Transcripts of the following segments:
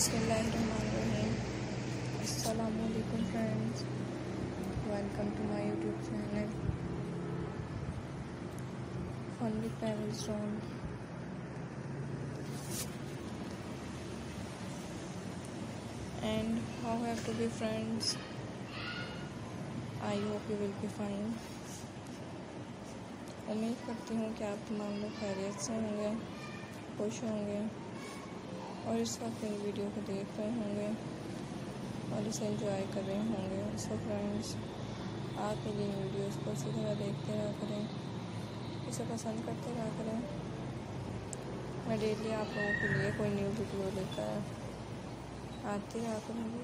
बिस्मिल्लाहिर्रहमानिर्रहीम। अस्सलामु अलैकुम friends, welcome to my YouTube channel fun with pebble stone. And how have to be friends? I hope you will be fine। उम्मीद करती हूँ कि आप तमाम लोग खैरियत से होंगे, खुश होंगे और इस वक्त मेरी वीडियो को देख रहे होंगे और इसे एंजॉय कर रहे होंगे। सो फ्रेंड्स, आप मेरी वीडियोस को इसी तरह देखते रहा करें, इसे पसंद करते रहा करें। मैं डेली आप लोगों के लिए कोई न्यू वीडियो लेकर आती रहा करूँगी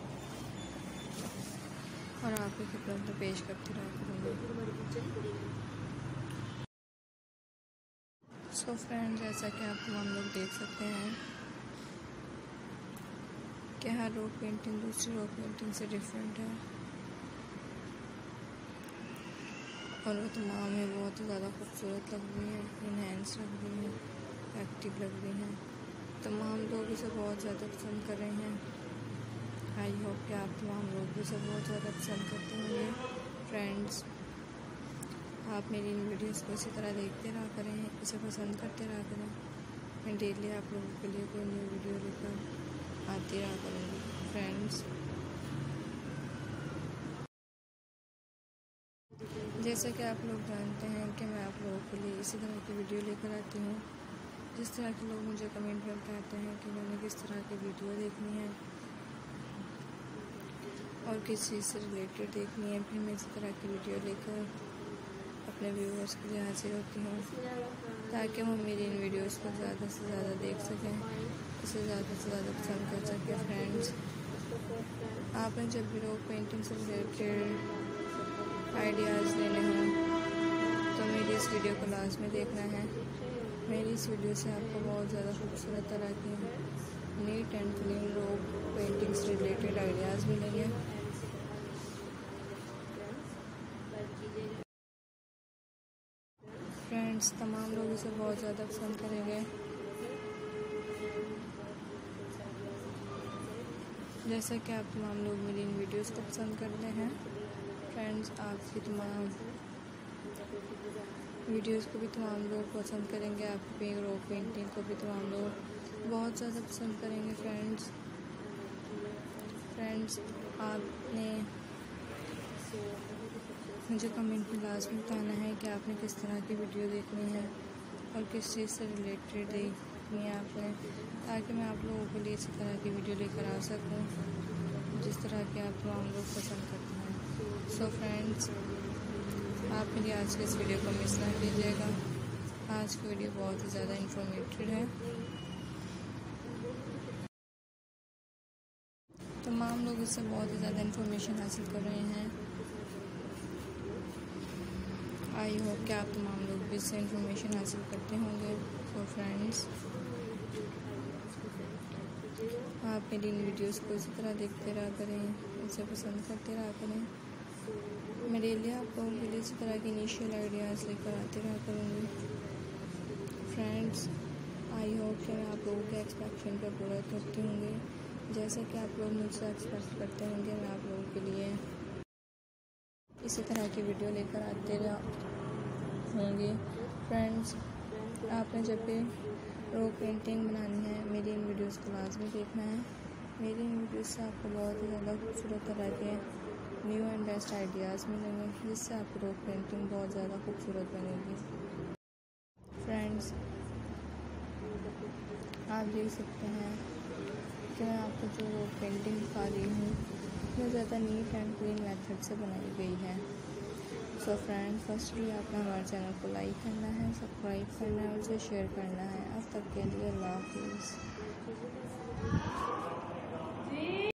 और आपकी खिदमत में पेश करती रहा करूँगी। सो फ्रेंड्स, जैसा कि आप तमाम लोग देख सकते हैं कि हर रॉक पेंटिंग दूसरी रॉक पेंटिंग से डिफरेंट है और वो तमाम है बहुत ज़्यादा खूबसूरत लग रही है, इनहेंस लग रही है, एक्टिव लग रही हैं। तमाम लोग इसे बहुत ज़्यादा पसंद कर रहे हैं। आई होप कि आप तमाम लोग भी इसे बहुत ज़्यादा पसंद करते होंगे। फ्रेंड्स, आप मेरी इन वीडियोस को इसी तरह देखते रहा करें, इसे पसंद करते रहा करें। मैं डेली आप लोगों के लिए कोई न्यू वीडियो लेकर आती रहा करूँगी। फ्रेंड्स, जैसे कि आप लोग जानते हैं कि मैं आप लोगों के लिए इसी तरह की वीडियो लेकर आती हूँ। जिस तरह के लोग मुझे कमेंट में बताते हैं कि मैंने किस तरह की वीडियो देखनी है और किस चीज़ से रिलेटेड देखनी है, फिर मैं इसी तरह की वीडियो लेकर अपने व्यूअर्स के लिए हाजिर होती हूँ ताकि वो मेरी इन वीडियोस को ज़्यादा से ज़्यादा देख सकें, इसे ज़्यादा से ज़्यादा पसंद कर सकें। फ्रेंड्स, आपने जब भी रॉक पेंटिंग से रिलेटेड आइडियाज़ लेने हों तो मेरी इस वीडियो को लाज़मी देखना है। मेरी इस वीडियो से आपको बहुत ज़्यादा खूबसूरत तरह की neat and clean rock painting से रिलेटेड आइडियाज़ मिलेंगे। फ्रेंड्स, तमाम लोग इसे बहुत ज़्यादा पसंद करेंगे। जैसा कि आप तमाम लोग मेरी इन वीडियोस को पसंद करते हैं। फ्रेंड्स, आपकी तमाम वीडियोस को भी तमाम लोग पसंद करेंगे, आपकी रॉक पेंटिंग को भी तमाम लोग बहुत ज़्यादा पसंद करेंगे। फ्रेंड्स, आपने मुझे कमेंट में लाज़मी बताना है कि आपने किस तरह की वीडियो देखनी है और किस चीज़ से रिलेटेड देखनी है आपने, ताकि मैं आप लोगों के लिए इसी तरह की वीडियो लेकर आ सकूं जिस तरह के आप तमाम लोग पसंद करते हैं। सो फ्रेंड्स, आप मेरी आज की इस वीडियो को मिस ना कीजिएगा। आज की वीडियो बहुत ही ज़्यादा इंफॉर्मेटिव है। तमाम लोग इससे बहुत ही ज़्यादा इंफॉर्मेशन हासिल कर रहे हैं। आई होप कि आप तमाम लोग भी इससे इंफॉर्मेशन हासिल करते होंगे। तो फ्रेंड्स, आप मेरी इन वीडियोस को इसी तरह देखते रहा करें, इसे पसंद करते रहा करें। मैं डेली आप लोगों के लिए इसी तरह के इनिशियल आइडियाज़ लेकर आते रहा करूँगी। फ्रेंड्स, आई होप कि मैं आप लोगों के एक्सपेक्टेशन पर पूरा करती होंगी। जैसे कि आप लोग मुझसे एक्सपेक्ट करते होंगे, मैं आप लोगों के लिए इसी तरह की वीडियो लेकर आते होंगे। फ्रेंड्स, आपने जब भी रॉक पेंटिंग बनानी है, मेरी इन वीडियोस को लाजमी देखना है। मेरी इन वीडियोस से आपको बहुत ही ज़्यादा खूबसूरत तरह के न्यू एंड बेस्ट आइडियाज़ मिलेंगे, जिससे आपकी रॉक पेंटिंग बहुत ज़्यादा खूबसूरत बनेगी। फ्रेंड्स, आप देख सकते हैं कि मैं आपको जो रॉक पेंटिंग दिखा रही हूँ वो ज़्यादा नीट एंड क्लीन मेथड से बनाई गई है। सो फ्रेंड्स, फर्स्टली आपने हमारे चैनल को लाइक करना है, सब्सक्राइब करना है और उसे शेयर करना है। अब तक के लिए अल्लाह हाफिज़।